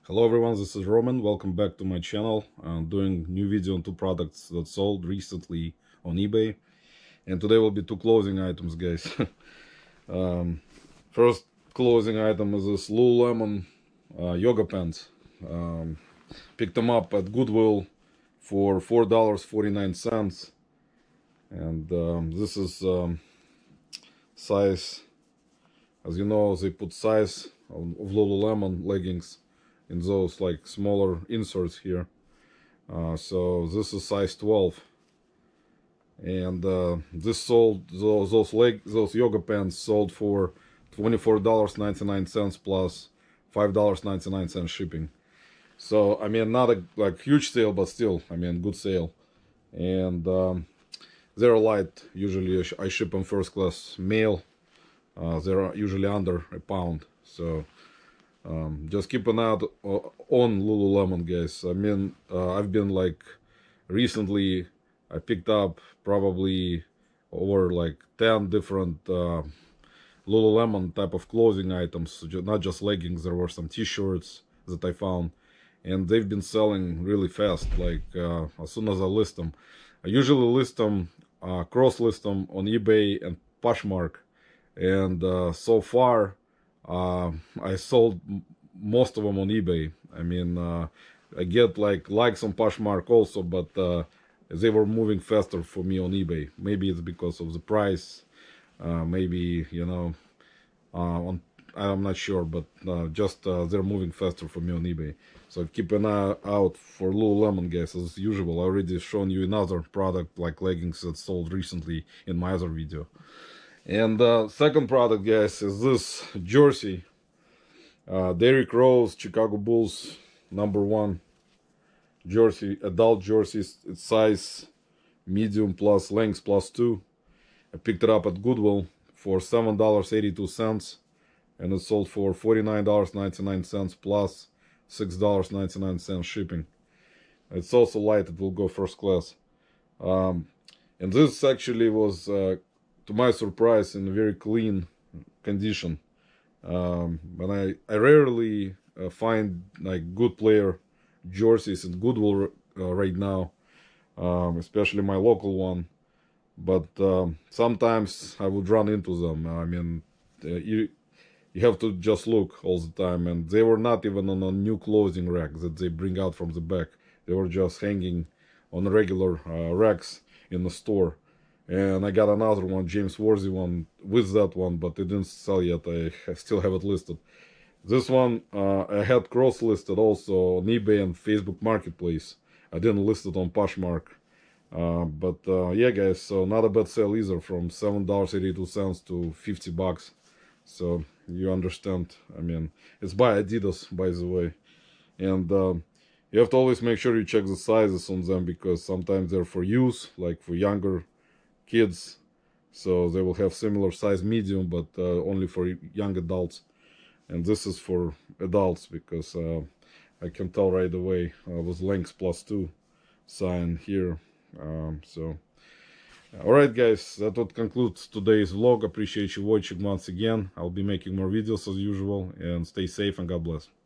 Hello everyone, this is Roman. Welcome back to my channel. I'm doing new video on two products that sold recently on eBay. And today will be two closing items, guys. First closing item is this Lululemon yoga pants. Picked them up at Goodwill for $4.49. And this is size, as you know, they put size of Lululemon leggings in those like smaller inserts here. So this is size 12, and this sold, those yoga pants sold for $24.99 plus $5.99 shipping. So I mean, not a like huge sale, but still, I mean, good sale. And they're light. Usually I ship them first class mail. They're usually under a pound. So just keep an eye out on Lululemon, guys. I mean, I've been like recently I picked up probably over like 10 different Lululemon type of clothing items, not just leggings. There were some t-shirts that I found, and they've been selling really fast, like as soon as I list them. I usually list them, cross-list them on eBay and Poshmark, and so far I sold most of them on eBay. I mean, I get likes on Poshmark also, but they were moving faster for me on eBay. Maybe it's because of the price, maybe, you know, I'm not sure, but just they're moving faster for me on eBay. So keep an eye out for Lululemon, guys. As usual, I already shown you another product like leggings that sold recently in my other video. And second product, guys, is this jersey. Derrick Rose, Chicago Bulls #1 jersey, adult jersey. It's size medium plus length +2. I picked it up at Goodwill for $7.82, and it sold for $49.99 plus $6.99 shipping. It's also light. It will go first class. And this actually was, to my surprise, in a very clean condition. And I rarely find like good player jerseys in Goodwill right now, especially my local one. But sometimes I would run into them. I mean, you have to just look all the time, and they were not even on a new clothing rack that they bring out from the back. They were just hanging on regular racks in the store. And I got another one, James Worthy one, with that one, but it didn't sell yet. I still have it listed. This one I had cross-listed also on eBay and Facebook Marketplace. I didn't list it on Poshmark. But yeah, guys, so not a bad sale either, from $7.82 to $50. So you understand. I mean, it's by Adidas, by the way. And you have to always make sure you check the sizes on them, because sometimes they're for use, like for younger kids, so they will have similar size medium, but only for young adults. And this is for adults, because I can tell right away with length +2 sign here. So alright, guys, that would conclude today's vlog. Appreciate you watching once again. I'll be making more videos as usual, and stay safe and God bless.